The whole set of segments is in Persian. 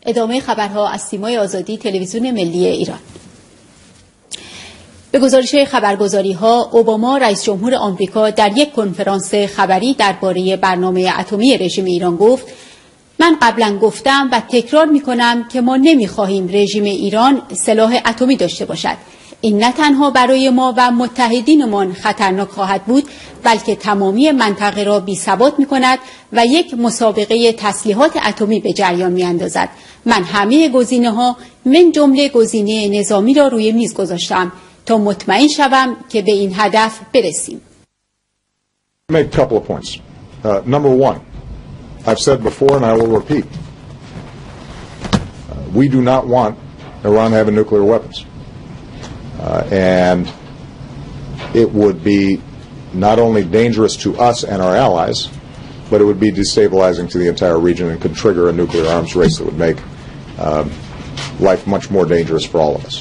ادامه خبرها از سیمای آزادی تلویزیون ملی ایران. به گزارش خبرگزاری‌ها، اوباما رئیس جمهور آمریکا در یک کنفرانس خبری درباره برنامه اتمی رژیم ایران گفت: من قبلا گفتم و تکرار می‌کنم که ما نمی‌خواهیم رژیم ایران سلاح اتمی داشته باشد. این نه تنها برای ما و متحدینمان خطرناک خواهد بود، بلکه تمامی منطقه را بی‌ثبات می‌کند و یک مسابقه تسلیحات اتمی به جریان می‌اندازد. من همه گزینه‌ها من جمله گزینه نظامی را روی میز گذاشتم تا مطمئن شوم که به این هدف برسیم. Make a couple of points. Number one, I've said before and I will repeat. We do not want Iran having nuclear weapons. And it would be not only dangerous to us and our allies, but it would be destabilizing to the entire region and could trigger a nuclear arms race that would make life much more dangerous for all of us.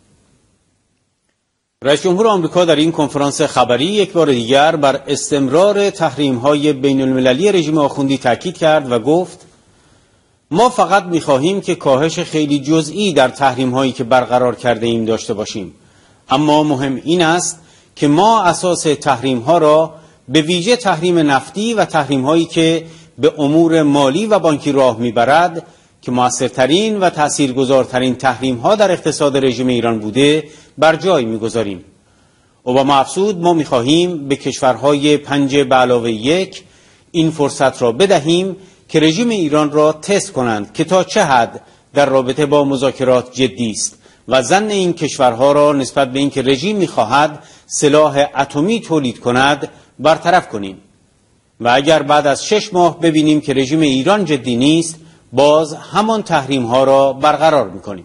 رئیس جمهور آمریکا در این کنفرانس خبری یک بار دیگر بر استمرار تحریم‌های بین‌المللی رژیم آخوندی تاکید کرد و گفت: ما فقط می‌خواهیم که کاهش خیلی جزئی در تحریم‌هایی که برقرار کرده ایم داشته باشیم، اما مهم این است که ما اساس تحریم‌ها را به ویژه تحریم نفتی و تحریم‌هایی که به امور مالی و بانکی راه می‌برد که موثرترین و تاثیرگذارترین تحریم‌ها در اقتصاد رژیم ایران بوده بر جای می‌گذاریم. اوباما افزود: ما می‌خواهیم به کشورهای 5+1 این فرصت را بدهیم که رژیم ایران را تست کنند که تا چه حد در رابطه با مذاکرات جدی است و ظن این کشورها را نسبت به اینکه رژیم می‌خواهد سلاح اتمی تولید کند برطرف کنیم و اگر بعد از 6 ماه ببینیم که رژیم ایران جدی نیست، باز همان تحریم ها را برقرار می‌کنیم.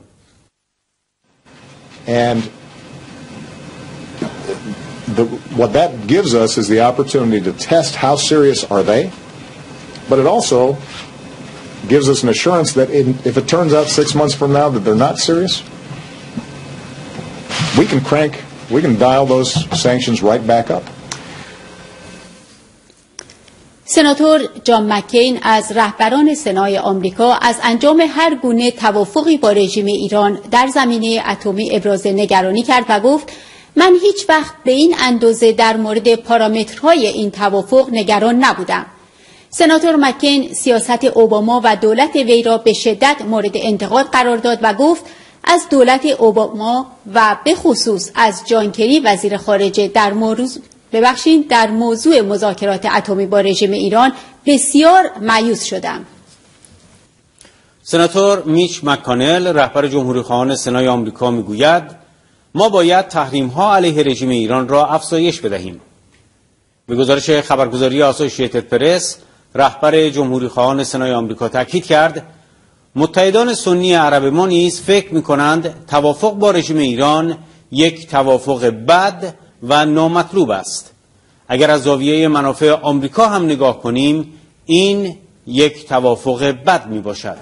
And what that gives us is the opportunity to test how serious are they, but it also gives us an assurance that if it turns out 6 months from now that they're not serious, we can dial those sanctions right back up. سناتور جان مکین از رهبران سنای آمریکا از انجام هر گونه توافقی با رژیم ایران در زمینه اتمی ابراز نگرانی کرد و گفت: من هیچ وقت به این اندازه در مورد پارامترهای این توافق نگران نبودم. سناتور مکین سیاست اوباما و دولت وی را به شدت مورد انتقاد قرار داد و گفت از دولت اوباما و به خصوص از جان کری وزیر خارجه در موضوع مذاکرات اتمی با رژیم ایران بسیار مایوس شدم. سناتور میچ مک‌کانل رهبر جمهوری‌خواهان سنای آمریکا میگوید: ما باید تحریم‌ها علیه رژیم ایران را افزایش بدهیم. به گزارش خبرگزاری آسوشییتد پرس، رهبر جمهوری‌خواهان سنای آمریکا تاکید کرد: متحدان سنی عرب ما نیز فکر می‌کنند توافق با رژیم ایران یک توافق بد و نامطلوب است. اگر از زاویه منافع آمریکا هم نگاه کنیم، این یک توافق بد می باشد.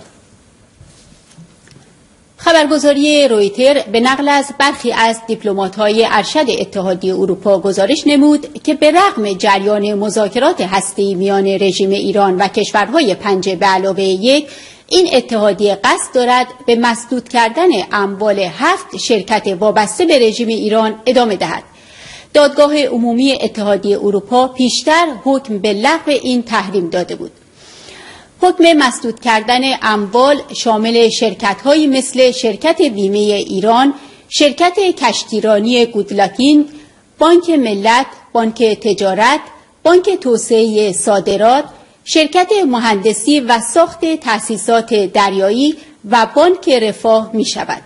خبرگزاری رویتر به نقل از برخی از دیپلمات‌های ارشد اتحادیه اروپا گزارش نمود که به رغم جریان مذاکرات هسته‌ای میان رژیم ایران و کشورهای 5+1 این اتحادیه قصد دارد به مسدود کردن اموال 7 شرکت وابسته به رژیم ایران ادامه دهد. دادگاه عمومی اتحادیه اروپا پیشتر حکم به لغو این تحریم داده بود. حکم مسدود کردن اموال شامل شرکت‌هایی مثل شرکت بیمه ایران، شرکت کشتیرانی گودلاکین، بانک ملت، بانک تجارت، بانک توسعه صادرات، شرکت مهندسی و ساخت تأسیسات دریایی و بانک رفاه می شود.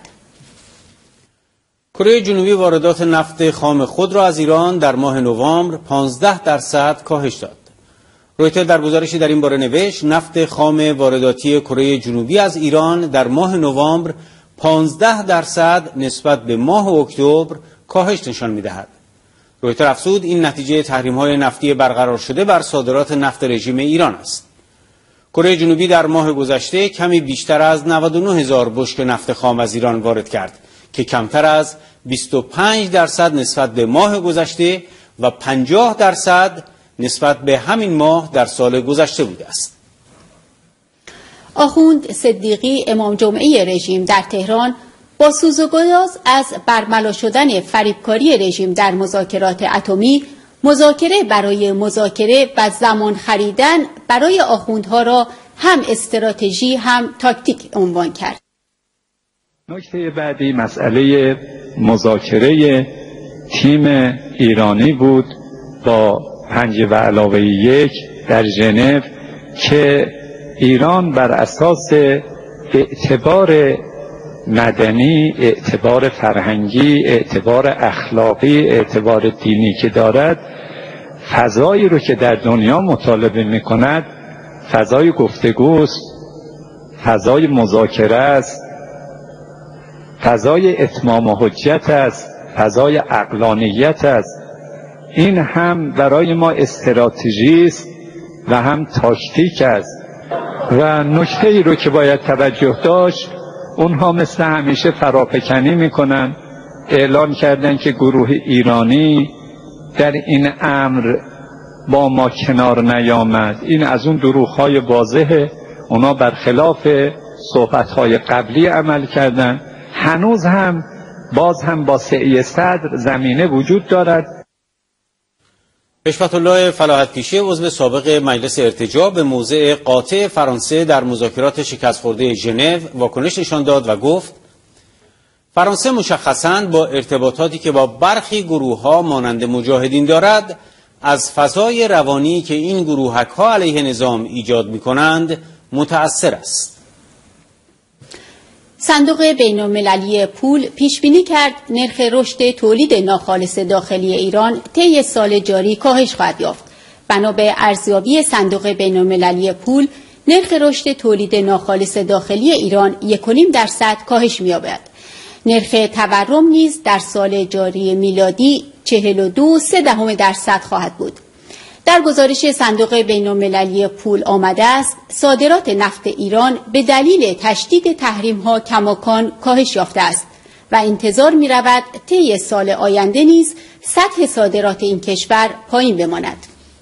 کره جنوبی واردات نفت خام خود را از ایران در ماه نوامبر 15% کاهش داد. رویتر در گزارشی در این باره نوشت: نفت خام وارداتی کره جنوبی از ایران در ماه نوامبر 15% نسبت به ماه اکتبر کاهش نشان می‌دهد. رویتر افزود: این نتیجه تحریم‌های نفتی برقرار شده بر صادرات نفت رژیم ایران است. کره جنوبی در ماه گذشته کمی بیشتر از 99,000 بشکه نفت خام از ایران وارد کرد که کمتر از 25% نسبت به ماه گذشته و 50% نسبت به همین ماه در سال گذشته بوده است. آخوند صدیقی امام جمعه رژیم در تهران با سوز و گداز از برملا شدن فریبکاری رژیم در مذاکرات اتمی، مذاکره برای مذاکره و زمان خریدن برای آخوندها را هم استراتژی هم تاکتیک عنوان کرد. نکته بعدی مسئله مذاکره تیم ایرانی بود با 5+1 در ژنو که ایران بر اساس اعتبار مدنی، اعتبار فرهنگی، اعتبار اخلاقی، اعتبار دینی که دارد، فضایی رو که در دنیا مطالبه می کند فضای گفتگوست، فضای مذاکره است، فضای اتمام حجت است، فضای عقلانیت است. این هم برای ما استراتژی است و هم تاکتیک است. و نکته ای رو که باید توجه داشت، اونها مثل همیشه فرافکنی میکنن. اعلام کردن که گروه ایرانی در این امر با ما کنار نیامد. این از اون دروغ‌های واضحه. اونا برخلاف صحبت‌های قبلی عمل کردن. هنوز هم باز هم با سعی صدر زمینه وجود دارد. رشوت الله فلاحت پیشه عضو سابق مجلس ارتجاع به موضع قاطع فرانسه در مذاکرات شکست خورده ژنو واکنش نشان داد و گفت فرانسه مشخصاً با ارتباطاتی که با برخی گروه‌ها مانند مجاهدین دارد از فضای روانی که این گروهک‌ها علیه نظام ایجاد می‌کنند متأثر است. صندوق بین‌المللی پول پیشبینی کرد نرخ رشد تولید ناخالص داخلی ایران طی سال جاری کاهش خواهد یافت. بنا به ارزیابی صندوق بین‌المللی پول، نرخ رشد تولید ناخالص داخلی ایران 1.5% کاهش می‌یابد. نرخ تورم نیز در سال جاری میلادی 42.3% خواهد بود. در گزارش صندوق بین‌المللی پول آمده است صادرات نفت ایران به دلیل تشدید تحریم‌ها کماکان کاهش یافته است و انتظار می‌رود طی سال آینده نیز سطح صادرات این کشور پایین بماند.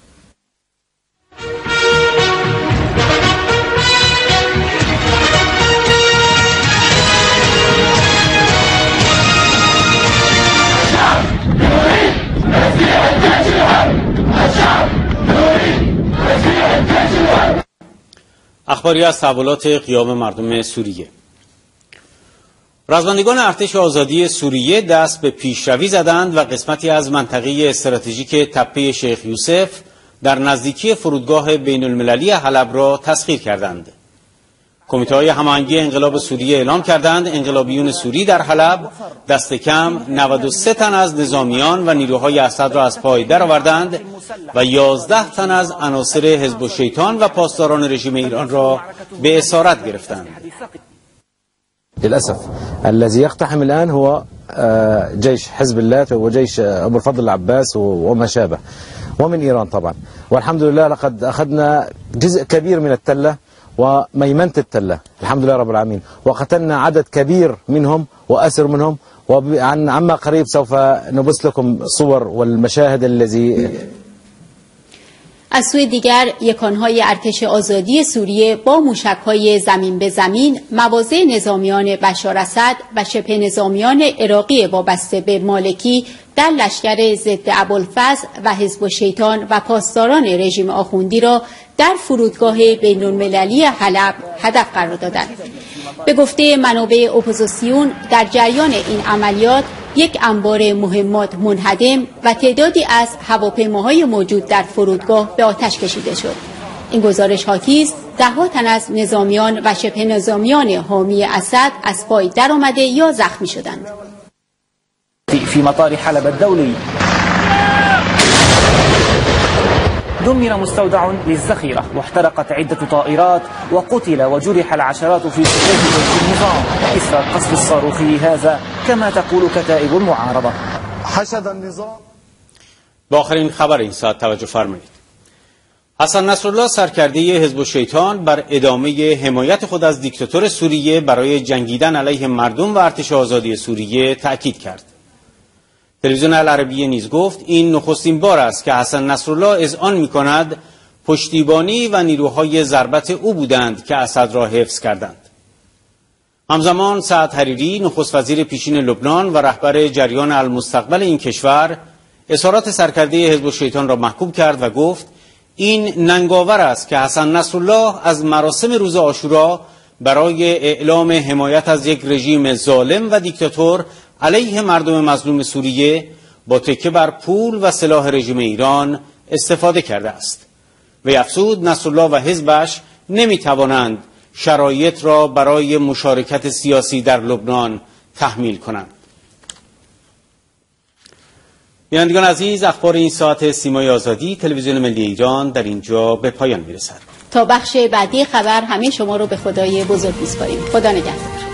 اخباری از تحولات قیام مردم سوریه. رزمندگان ارتش آزادی سوریه دست به پیشروی زدند و قسمتی از منطقه استراتژیک تپه شیخ یوسف در نزدیکی فرودگاه بین المللی حلب را تسخیر کردند. کمیته‌های هماهنگی انقلاب سوریه اعلام کردند انقلابیون سوری در حلب دست کم 93 تن از نظامیان و نیروهای اسد را از پای درآوردند و 11 تن از عناصر حزب الشیطان و پاسداران رژیم ایران را به اسارت گرفتند. للأسف الذي يقتحم الآن هو جيش حزب الله وجيش أبو الفضل العباس وما شابه ومن إيران طبعا، والحمد لله لقد أخذنا جزء كبير من التلة وميمنة التلة الحمد لله رب العالمين، وقتلنا عدد كبير منهم وأسر منهم، وعما قريب سوف نبث لكم صور والمشاهد الذي. از سوی دیگر یکانهای ارتش آزادی سوریه با موشک‌های زمین به زمین مواضع نظامیان بشار اسد و شبه نظامیان عراقی وابسته به مالکی در لشکر ضد ابوالفضل و حزب الشیطان و پاسداران رژیم آخوندی را در فرودگاه بین‌المللی حلب هدف قرار دادند. به گفته منابع اپوزیسیون در جریان این عملیات یک انبار مهمات منهدم و تعدادی از هواپیماهای موجود در فرودگاه به آتش کشیده شد. این گزارش حاکی است ده‌ها تن از نظامیان و شبه نظامیان حامی اسد از پای درآمده یا زخمی شدند. في مطار حلب الدولي دمر مستودع للذخيرة واحترقت عدة طائرات وقتل وجرح العشرات في صفوف جيش النظام إثر القصف الصاروخي هذا كما تقول کتائب المعارضة. حشد النظام. با آخرین خبر این ساعت توجه فرمایید. حسن نصرالله سرکرده حزب الشیطان بر ادامه حمایت خود از دیکتاتور سوریه برای جنگیدن علیه مردم و ارتش آزادی سوریه تأکید کرد. تلویزیون العربیه نیز گفت این نخستین بار است که حسن نصرالله اذعان می‌کند پشتیبانی و نیروهای ضربت او بودند که اسد را حفظ کردند. همزمان سعد حریری نخست وزیر پیشین لبنان و رهبر جریان المستقبل این کشور اظهارات سرکرده حزب الشیطان را محکوم کرد و گفت این ننگاور است که حسن نصرالله از مراسم روز عاشورا برای اعلام حمایت از یک رژیم ظالم و دیکتاتور علیه مردم مظلوم سوریه با تکیه بر پول و سلاح رژیم ایران استفاده کرده است. و افزود نصرالله و حزبش نمیتوانند شرایط را برای مشارکت سیاسی در لبنان تحمیل کنند. بینندگان عزیز، اخبار این ساعت سیمای آزادی تلویزیون ملی ایران در اینجا به پایان میرسد. تا بخش بعدی خبر همه شما رو به خدای بزرگ میسپاریم. خدا نگهدار.